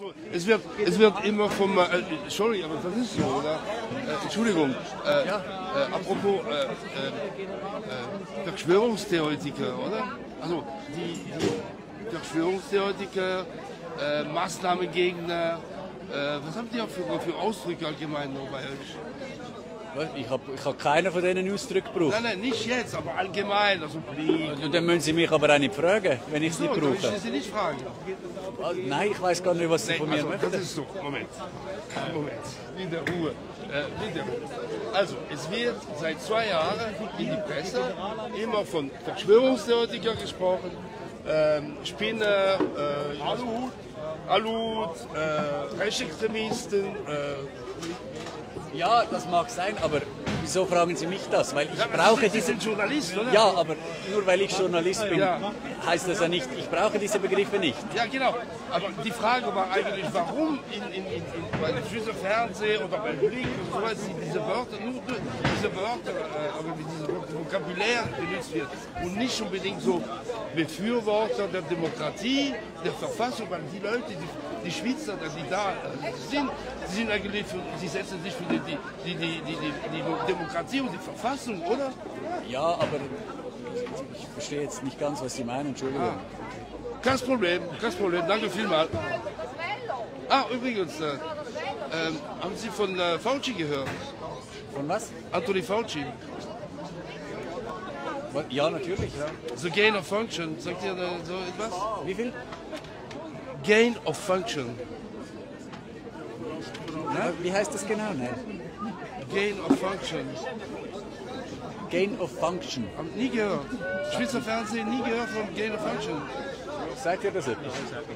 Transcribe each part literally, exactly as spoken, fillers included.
Also, es wird, es wird immer vom, äh, sorry, aber das ist so, oder? Äh, Entschuldigung, äh, Ja. äh, apropos äh, äh, äh, Verschwörungstheoretiker, oder? Also, die, die Verschwörungstheoretiker, äh, Maßnahmengegner, äh, was habt ihr für, für Ausdrücke allgemein noch bei euch? Ich habe ich hab keinen von diesen Ausdrücken gebraucht. Nein, nein, nicht jetzt, aber allgemein, also Blick. Ja, dann müssen Sie mich aber auch nicht fragen, wenn ich es So, nicht darf brauche. ich Sie nicht fragen? Ah, Nein, ich weiß gar nicht, was Sie Nee, von mir also, möchten. das ist so, Moment, Moment, wieder Ruhe, äh, wieder Ruhe. Also, es wird seit zwei Jahren in die Presse immer von Verschwörungstheoretikern gesprochen, ähm, Spinner, äh, Aluhut, Aluhut, äh, Rechtsextremisten, äh, Ja, das mag sein, aber wieso fragen Sie mich das? Weil ich ja, brauche Sie diese... sind Journalist, oder? Ja, aber nur weil ich Journalist bin, Ja. heißt das ja nicht, ich brauche diese Begriffe nicht. Ja, genau. Aber die Frage war eigentlich, warum in, in, in, in, bei dem Schweizer Fernsehen oder bei Blick und so weiter diese Wörter, nur diese Wörter, äh, aber wie dieses Vokabular benutzt wird und nicht unbedingt so Befürworter der Demokratie, der Verfassung, weil die Leute, die, die Schweizer, die da äh, sind, die sind eigentlich für, sie setzen sich für die, die, die, die, die, die Demokratie und die Verfassung, oder? Ja, aber ich verstehe jetzt nicht ganz, was Sie meinen, Entschuldigung. Ah. Kein Problem, kein Problem, danke vielmals. Ah, übrigens, äh, ähm, haben Sie von äh, Fauci gehört? Von was? Anthony Fauci. Ja, natürlich. Ja. The Gain of Function, sagt ihr da so etwas? Wie viel? Gain of Function. Wie heißt das genau? Nein. Gain of Function. Gain of Function. Haben nie gehört. Schweizer Fernsehen nie gehört von Gain of Function. Sagt ihr das etwas?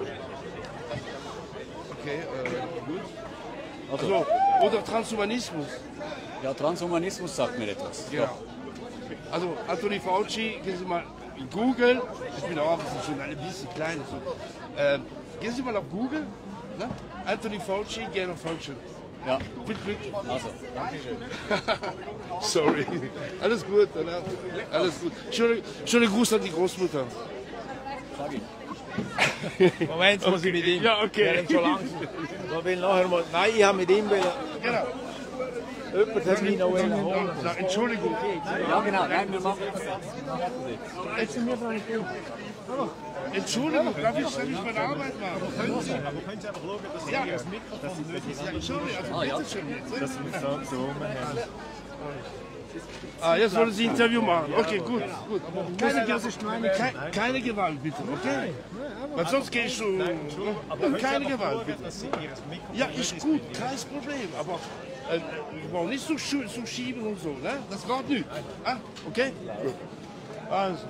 Okay, äh, gut. Also, So, oder Transhumanismus. ja, Transhumanismus sagt mir etwas. Ja. Also Anthony Fauci, gehen Sie mal in Google. Ich bin auch schon ein bisschen klein. So. Ähm, gehen Sie mal auf Google. Ne? Anthony Fauci, Gain of Function. Ja, Viel Glück. also, Dankeschön. Sorry. Alles gut, oder? Alles gut. Schöne, schöne Gruß an die Großmutter. Sag ich. Moment, muss ich mit ihm. Ja, okay. Der hat schon Angst. Da will nachher mal. Nein, ich habe mit ihm wollen. Genau. Jemand hat mich noch wollen holen. Na, Entschuldigung. Ja, genau. Nein, wir machen das jetzt. Entschuldigung, darf ich, darf ich meine Arbeit machen? Können Sie? Aber können Sie einfach schauen, dass Sie Ja. das Mikrofon nicht Ja, sorry, also Ah, ja. bitte schön jetzt. dass wir so, so rumhängen. Ah, jetzt wollen Sie ein Interview machen. Okay, gut, gut. Keine, keine, keine Gewalt, bitte, okay? Weil sonst gehe ich so. Keine Gewalt, bitte. Dass Sie Ihr Mikrofon Ja, ist gut, kein Problem. Aber äh, wir brauchen nicht so, schu- so schieben und so, ne? Das geht nicht. Ah, okay? Gut. Also.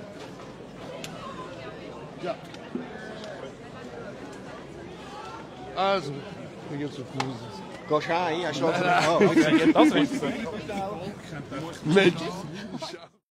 Ja. Also, wir gehen zu Fuß. Gehst du rein? Hast du das? Mensch.